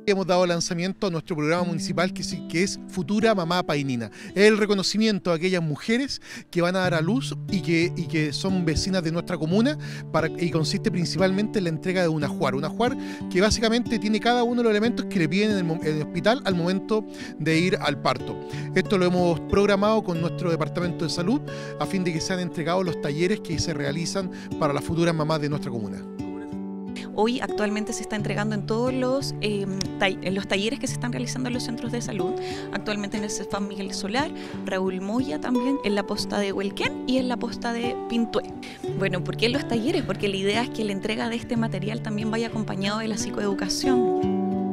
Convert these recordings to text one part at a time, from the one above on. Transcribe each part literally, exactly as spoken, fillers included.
Hemos dado lanzamiento a nuestro programa municipal que, que es Futura Mamá Painina. Es el reconocimiento a aquellas mujeres que van a dar a luz y que, y que son vecinas de nuestra comuna para, y consiste principalmente en la entrega de un ajuar. Un ajuar que básicamente tiene cada uno de los elementos que le piden en el, en el hospital al momento de ir al parto. Esto lo hemos programado con nuestro departamento de salud a fin de que sean entregados los talleres que se realizan para las futuras mamás de nuestra comuna. Hoy actualmente se está entregando en todos los, eh, en los talleres que se están realizando en los centros de salud, actualmente en el CEFAM Miguel Solar, Raúl Moya también, en la posta de Huelquén y en la posta de Pintué. Bueno, ¿por qué en los talleres? Porque la idea es que la entrega de este material también vaya acompañado de la psicoeducación.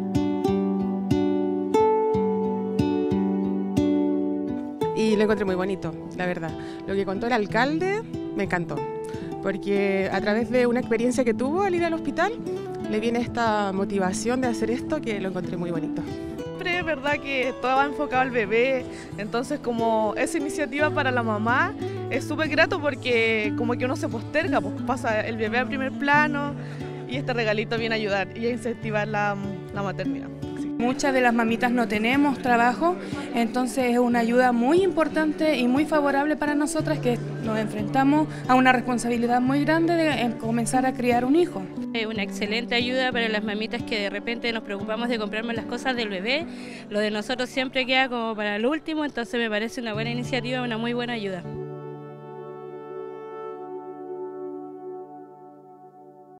Y lo encontré muy bonito, la verdad. Lo que contó el alcalde me encantó, porque a través de una experiencia que tuvo al ir al hospital, le viene esta motivación de hacer esto que lo encontré muy bonito. Siempre es verdad que todo va enfocado al bebé, entonces como esa iniciativa para la mamá es súper grato porque como que uno se posterga, pues pasa el bebé a primer plano y este regalito viene a ayudar y a incentivar la, la maternidad. Muchas de las mamitas no tenemos trabajo, entonces es una ayuda muy importante y muy favorable para nosotras que nos enfrentamos a una responsabilidad muy grande de comenzar a criar un hijo. Es una excelente ayuda para las mamitas que de repente nos preocupamos de comprarnos las cosas del bebé. Lo de nosotros siempre queda como para el último, entonces me parece una buena iniciativa, una muy buena ayuda.